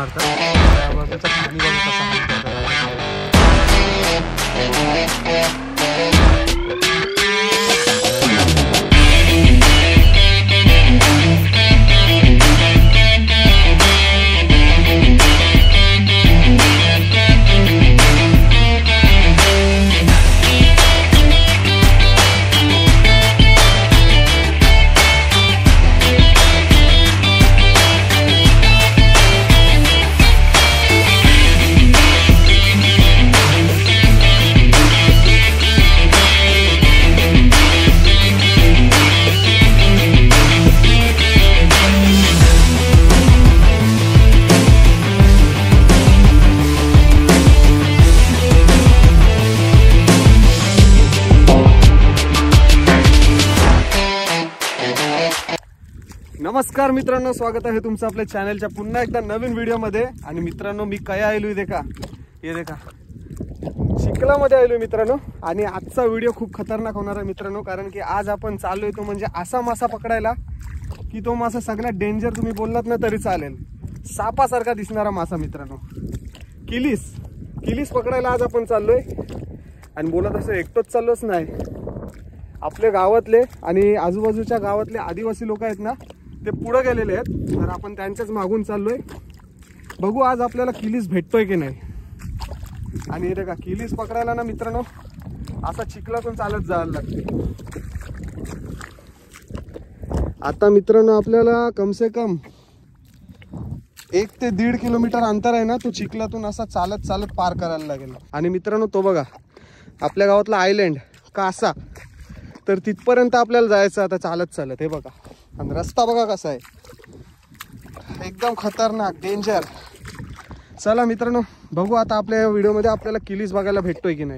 मारतात. बाजूचं पाणी बघा कसं हलतं. नमस्कार मित्रांनो, स्वागत आहे तुमचं आपल्या चॅनलच्या पुन्हा एकदा नवीन व्हिडिओमध्ये. आणि मित्रांनो, मी काय आलोय देखा, हे देखा चिखलामध्ये आलोय मित्रांनो. आणि आजचा व्हिडिओ खूप खतरनाक होणार आहे मित्रांनो, कारण की आज आपण चाललोय तो म्हणजे असा मासा पकडायला की तो मासा सगळ्यात डेंजर, तुम्ही बोललात ना तरी चालेल, सापासारखा दिसणारा मासा मित्रांनो. किलीस पकडायला आज आपण चाललोय. आणि बोलत असं एकटोच चाललोच नाही, आपले गावातले आणि आजूबाजूच्या गावातले आदिवासी लोक आहेत ना, ते पुढे गेलेले आहेत. तर आपण त्यांच्याच मागून चाललोय. बघू आज आपल्याला किलीस भेटतोय की नाही. आणि हे का किलीस पकडायला ना मित्रांनो, असा चिखलातून चालत जायला लागते. आता मित्रांनो आपल्याला कमसे कम 1 ते 1.5 किलोमीटर अंतर आहे ना, तो चिखलातून असा चालत चालत पार करायला लागेल. आणि मित्रांनो तो बघा आपल्या गावातला आयलँड कासा, तर तिथपर्यंत आपल्याला जायचं आता चालत चालत. हे बघा, आणि रस्ता बघा कसा आहे, एकदम खतरनाक डेंजर. चला मित्रांनो, बघू आता आपल्या व्हिडिओमध्ये आपल्याला किलीस बघायला भेटतोय की नाही.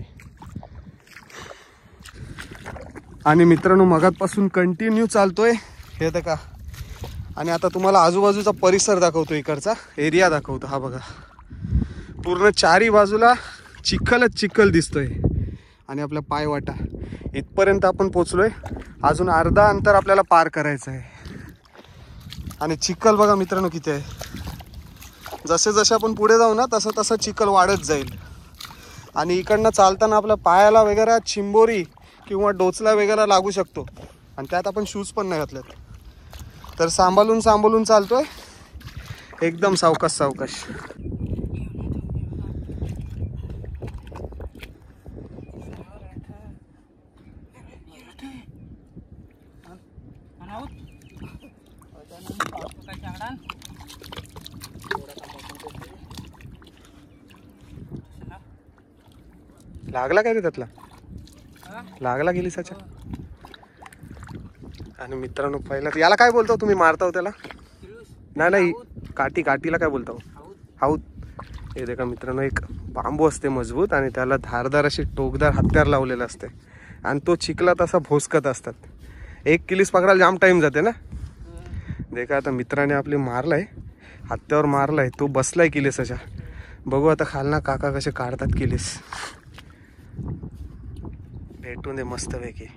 आणि मित्रांनो मगातपासून कंटिन्यू चालतोय हे का. आणि आता तुम्हाला आजूबाजूचा परिसर दाखवतो, इकडचा एरिया दाखवतो. हा बघा, पूर्ण चारी बाजूला चिखलच चिखल दिसतोय. आणि आपला पायवाटा इथपर्यंत आपण पोचलोय. अजून अर्धा अंतर आपल्याला पार करायचं आहे. आणि चिखल बघा मित्रांनो किती आहे. जसे जसे आपण पुढे जाऊ ना, तसं तसं चिखल वाढत जाईल. आणि इकडनं चालताना आपल्या पायाला वगैरे चिंबोरी किंवा डोचला वगैरे लागू शकतो. आणि त्यात आपण शूज पण नाही घातलेत, तर सांभाळून सांभाळून चालतोय, एकदम सावकाश सावकाश. लागला काय रे त्यातला, लागला किलीसाच्या. आणि मित्रांनो पहिला याला काय बोलतो तुम्ही, मारता हो त्याला? नाही, काठीला काय बोलतो? हाऊत. हे देखा मित्रांनो, एक बांबू असते मजबूत आणि त्याला धारदार अशी टोकदार हत्यार लावलेलं असते. आणि तो चिखलात असा भोसकत असतात. 1 किलीस पकडायला जाम टाइम जाते ना. देखा आता मित्राने आपली मारलाय, हत्यावर मारलाय, तो बसलाय किलीसाच्या. बघू आता खालना काका कसे काढतात किलीस. भेटून दे मस्त पैकी.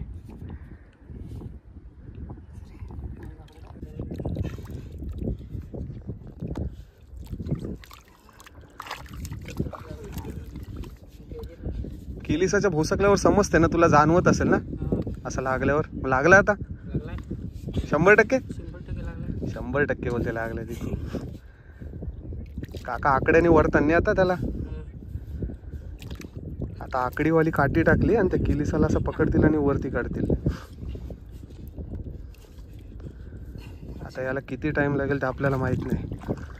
किलीसाच्या भोसकल्यावर समजते ना, तुला जाणवत असेल ना असं लागल्यावर. लागला आता 100%? 100% बोलते लागलं तिथे. काका आकड्याने वरताना आता त्याला. आता आकडीवाली काठी टाकली आणि त्या किलीसाला असं पकडतील आणि वरती काढतील. आता याला किती टाइम लागेल ते आपल्याला माहित नाही.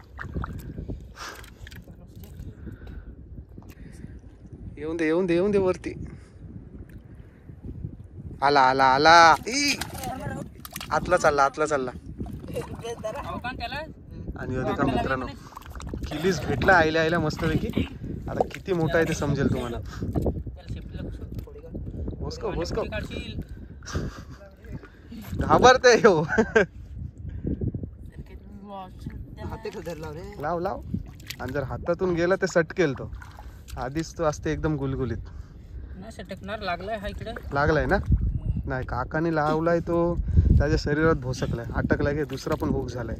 येऊन दे वरती. आला आतला चालला. आणि का मित्रांनो किलीस भेटला आयल्या मस्तपैकी. आता किती मोठा आहे ते समजेल तुम्हाला. भोसको घाबरते हो. लाव. आणि जर हातातून गेला ते सटकेल. तो आधीच तो असते एकदम गुलगुलीत. सटकणार. लागलाय हा इकडे, लागलाय ना. नाही, काकाने लावलाय तो त्याच्या शरीरात भोसकलाय, अटकलाय की दुसरा पण हुक झालाय.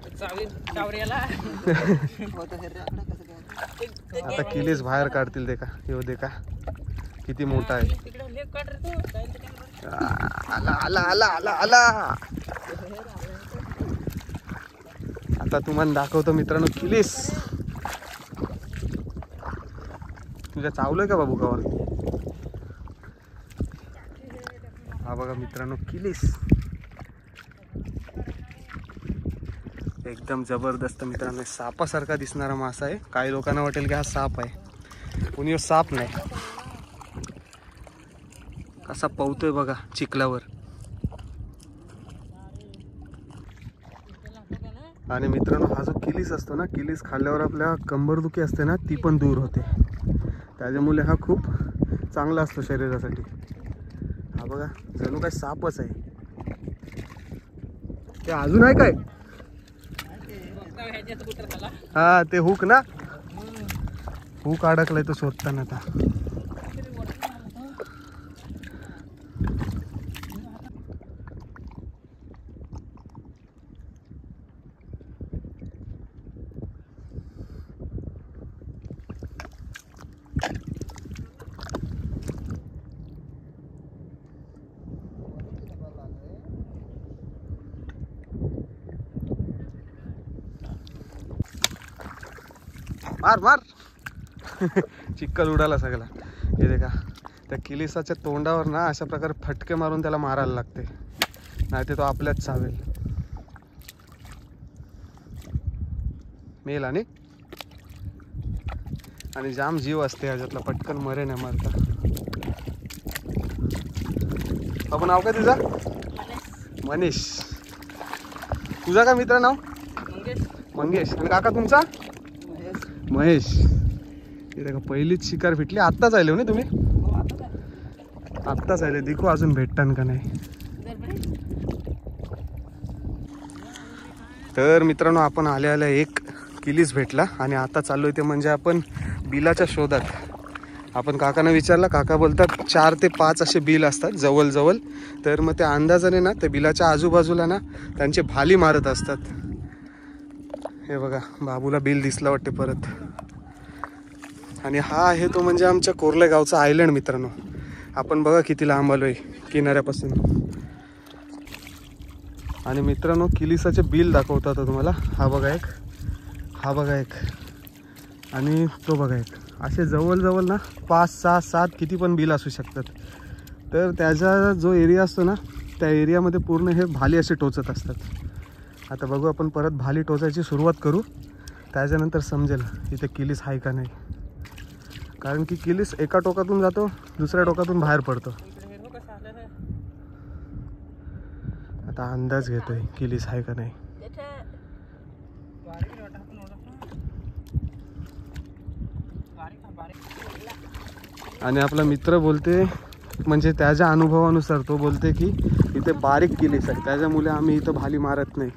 आता किलीस बाहेर काढतील ते का, येऊ दे का, किती मोठा आहे. आला आला आला आला आला. आता तुम्हाला दाखवतो मित्रांनो किलीस. तुझ्या चावलंय का बाबू गावात? हा बघा मित्रांनो किलीस, एकदम जबरदस्त मित्रांनो. सापासारखा दिसणारा मासा आहे. काही लोकांना वाटेल की हा साप आहे, पण यो साप नाही. कसा पवतोय बघा चिखलावर. आणि मित्रांनो हा जो किलीस असतो ना, किलीस खाल्ल्यावर आपल्या कंबरदुखी असते ना, ती पण दूर होते. त्याच्यामुळे हा खूप चांगला असतो शरीरासाठी. हा बघा जणू काय सापच आहे. ते अजून आहे काय? हा ते हुक ना, हुक अडकलाय तो शोधताना. आता मार मार. चिक्कल उडाला सगळा. हे देखा, त्या किलीसाच्या तोंडावर ना अशा प्रकारे फटके मारून त्याला मारायला लागते, नाही ते तो आपल्याच चावेल. मेल आणि जाम जीव असते ह्याच्यातला, पटकन मरे नाही मारता. आपण नाव काय तुझा? मनीष. तुझा काय मित्र नाव? मंगेश. आणि काका तुमचा? महेश. हे का पहिलीच शिकार भेटली. आत्ताच आले हो ना तुम्ही? आत्ताच आले. देखो अजून भेटतान का नाही. तर मित्रांनो आपण आल्या एक किलीस भेटला आणि आता चाललोय ते म्हणजे आपण बिलाच्या शोधात. आपण काकांना विचारलं, काका बोलतात 4 ते 5 असे बिल असतात जवळ. तर मग त्या अंदाजाने ना त्या बिलाच्या आजूबाजूला ना त्यांचे भाली मारत असतात. हे बघा बाबूला बिल दिसला वाटते परत. आणि हा आहे तो म्हणजे आमच्या कोर्ले गावचा आयलंड मित्रांनो. आपण बघा किती लांब आलोय किनाऱ्यापासून. आणि मित्रांनो किलीसाचे बिल दाखवतात तुम्हाला. हा बघा एक, हा बघा एक, आणि तो बघा एक. असे जवळ ना 5, 6, 7 किती पण बिल असू शकतात. तर त्याचा जो एरिया असतो ना, त्या एरियामध्ये पूर्ण हे भाली असे टोचत असतात. आता बघू आपण परत भाली टोचायची सुरुवात करू, त्याच्यानंतर समजेल इथे किलीस आहे का नाही. कारण की किलीस एका टोकातून जातो, दुसऱ्या टोकातून बाहेर पडतो. आता अंदाज घेतोय किलीस आहे का नाही. आणि आपला मित्र बोलते, म्हणजे त्याच्या अनुभवानुसार तो बोलते की इथे बारीक किलीस आहे, त्याच्यामुळे आम्ही इथं भाली मारत नाही.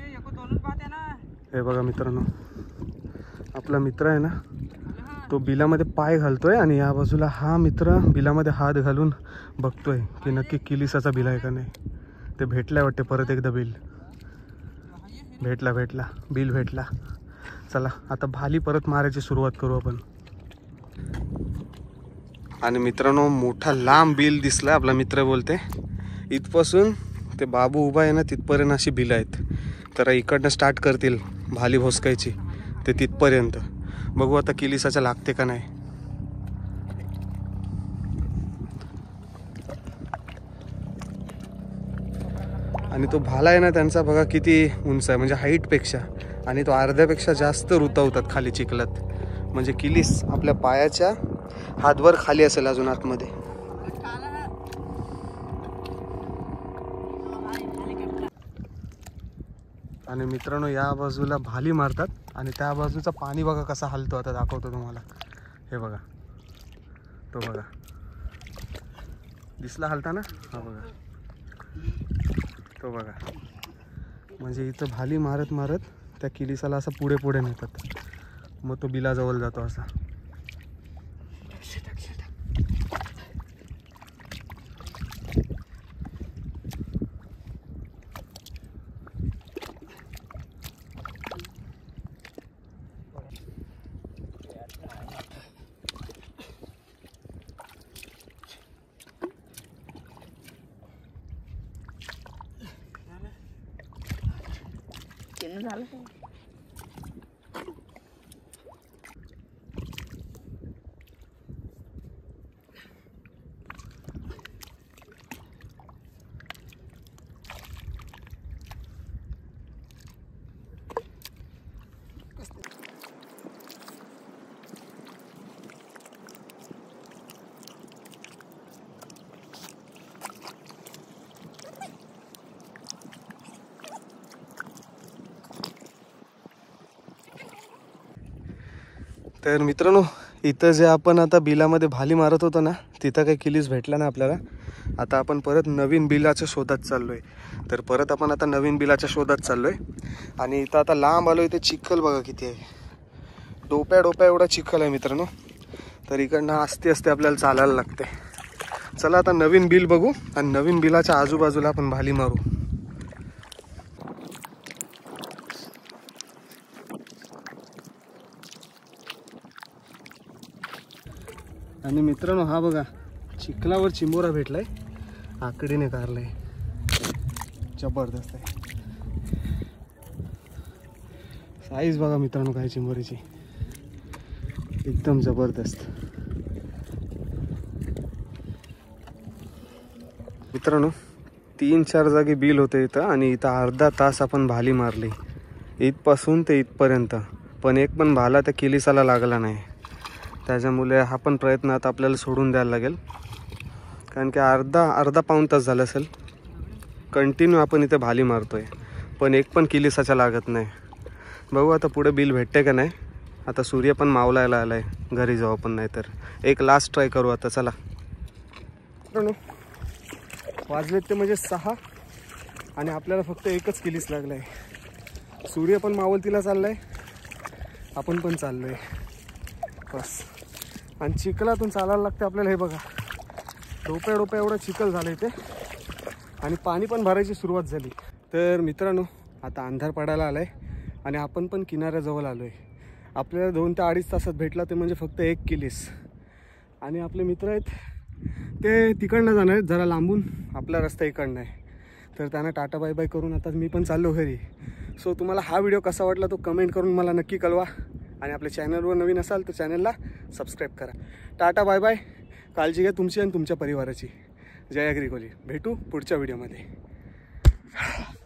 हे बघा मित्रांनो, आपला मित्र आहे ना, तो बिलामध्ये पाय घालतोय आणि या बाजूला हा मित्र बिलामध्ये हात घालून बघतोय की नक्की किलीसाचा बिल आहे का नाही. ते भेटलाय वाटते परत एकदा बिल. भेटला बिल भेटला. चला आता भाली परत मारायची सुरुवात करू आपण. आणि मित्रांनो मोठा लांब बिल दिसला. आपला मित्र बोलते इथपासून ते बाबू उभा आहे ना तिथपर्यंत अशी बिलं आहेत. तर इकडनं स्टार्ट करतील भाली भोसकायची ते तिथपर्यंत. बघू आता किलीसाच्या लागते का नाही. आणि तो भाला आहे ना त्यांचा बघा किती उंच आहे, म्हणजे हाईटपेक्षा. आणि तो अर्ध्यापेक्षा जास्त रुतवतात खाली चिखलात. म्हणजे किलीस आपल्या पायाच्या हातभर खाली असेल अजून आतमध्ये. आणि मित्रांनो या बाजूला भाली मारतात आणि त्या बाजूचा पाणी बघा कसा हलतो. आता दाखवतो तुम्हाला. हे बघा, तो बघा दिसला हलता ना. हा बघा, तो बघा. म्हणजे इथं भाली मारत मारत त्या किलीसाला असं पुढे पुढे नेतात. मग तो बिलाजवळ जातो असा. येणं झालं काय? तर मित्रांनो, इथं जे आपण आता बिलामध्ये भाली मारत होतो ना, तिथं काही किलीस भेटला ना आपल्याला. आता आपण परत नवीन बिलाच्या शोधात चाललोय. तर परत आपण आता नवीन बिलाच्या शोधात चाललोय. आणि इथं आता लांब आलो, इथे चिखल बघा किती आहे. डोप्या एवढा चिखल आहे मित्रांनो. तर इकडनं आस्ते आस्ते आपल्याला चालायला लागते. चला आता नवीन बिल बघू आणि नवीन बिलाच्या आजूबाजूला आपण भाली मारू. आणि मित्रांनो, हा बघा चिखलावर चिंबोरा भेटलाय, आकडीने कारलाय, जबरदस्त आहे. साईज बघा मित्रांनो काय चिंबोरीची, एकदम जबरदस्त. मित्रांनो 3-4 जागी बिल होते इथं आणि इथं अर्धा तास आपण भाली मारली इथपासून ते इथपर्यंत, पण एक पण भाला त्या किलीसाला लागला नाही. त्याच्यामुळे हा पण प्रयत्न आता आपल्याला सोडून द्यायला लागेल, कारण की अर्धा पाऊण तास झाला असेल कंटिन्यू आपण इथे भाली मारतोय, पण एक पण किलीसाच्या लागत नाही. बघू आता पुढे बिल भेटते का नाही. आता सूर्य पण मावलायला आलाय, घरी जाऊ आपण, नाही तर एक लास्ट ट्राय करू आता. चला वाजलेत ते म्हणजे 6 आणि आपल्याला फक्त एकच किलीस लागलाय. सूर्य पण मावलतीला चाललाय, आपण पण चाललोय बस. आणि चिखलातून चालायला लागते आपल्याला. हे बघा डोप्या एवढा चिखल झालं इथे आणि पाणी पण भरायची सुरुवात झाली. तर मित्रांनो, आता अंधार पडायला आलाय आणि आपण पण किनाऱ्याजवळ आलोय. आपल्याला 2 ते 2.5 तासात भेटला ते म्हणजे फक्त एक किलीस. आणि आपले मित्र आहेत ते तिकडनं जाणार आहेत, जरा लांबून, आपला रस्ता इकडनं आहे. तर त्यांना टाटा बाय बाय करून आता मी पण चाललो घरी. सो तुम्हाला हा व्हिडिओ कसा वाटला तो कमेंट करून मला नक्की कळवा. आणि आपल्या चॅनलवर नवीन असाल तर चॅनलला सबस्क्राईब करा. Tata bye bye. काळजी घ्या तुमची आणि तुमच्या परिवाराची. जय अग्रिकोली. भेटू पुढच्या व्हिडिओमध्ये.